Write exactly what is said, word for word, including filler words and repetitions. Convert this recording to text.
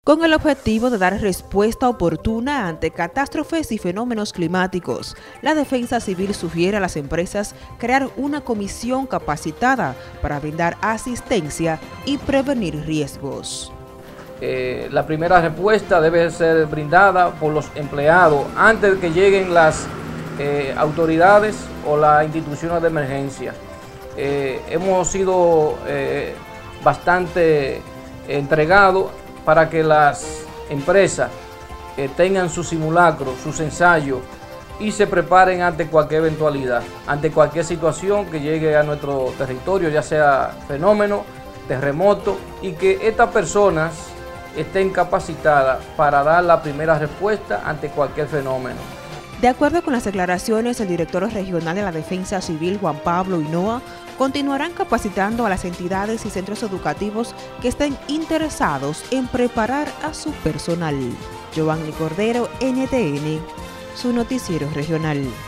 con el objetivo de dar respuesta oportuna ante catástrofes y fenómenos climáticos. La Defensa Civil sugiere a las empresas crear una comisión capacitada para brindar asistencia y prevenir riesgos. Eh, la primera respuesta debe ser brindada por los empleados antes de que lleguen las eh, autoridades o las instituciones de emergencia. Eh, hemos sido eh, bastante entregados para que las empresas eh, tengan su simulacro, sus ensayos y se preparen ante cualquier eventualidad, ante cualquier situación que llegue a nuestro territorio, ya sea fenómeno, terremoto, y que estas personas estén capacitadas para dar la primera respuesta ante cualquier fenómeno. De acuerdo con las declaraciones del director regional de la Defensa Civil, Juan Pablo Hinoa, continuarán capacitando a las entidades y centros educativos que estén interesados en preparar a su personal. Giovanni Cordero, N T N, su noticiero regional.